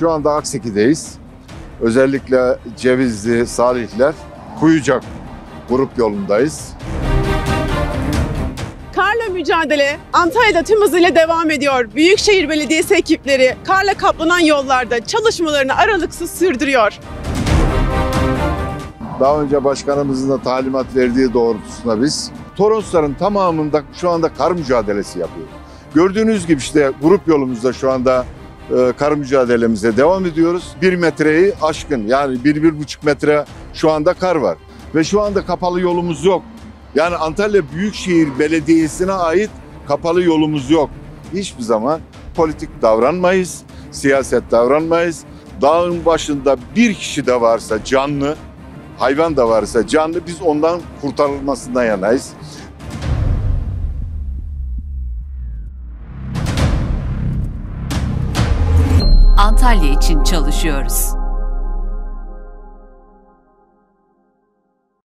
Şu anda Akseki'deyiz. Özellikle Cevizli, Salihler, Kuyucak grup yolundayız. Karla mücadele Antalya'da tüm hızıyla devam ediyor. Büyükşehir Belediyesi ekipleri karla kaplanan yollarda çalışmalarını aralıksız sürdürüyor. Daha önce başkanımızın da talimat verdiği doğrultusunda biz Torosların tamamında şu anda kar mücadelesi yapıyoruz. Gördüğünüz gibi işte grup yolumuzda şu anda kar mücadelemize devam ediyoruz. 1 metreyi aşkın, yani 1-1,5 metre şu anda kar var. Ve şu anda kapalı yolumuz yok. Yani Antalya Büyükşehir Belediyesi'ne ait kapalı yolumuz yok. Hiçbir zaman politik davranmayız, siyaset davranmayız. Dağın başında bir kişi de varsa canlı, hayvan da varsa canlı, biz ondan kurtarılmasından yanayız. Antalya için çalışıyoruz.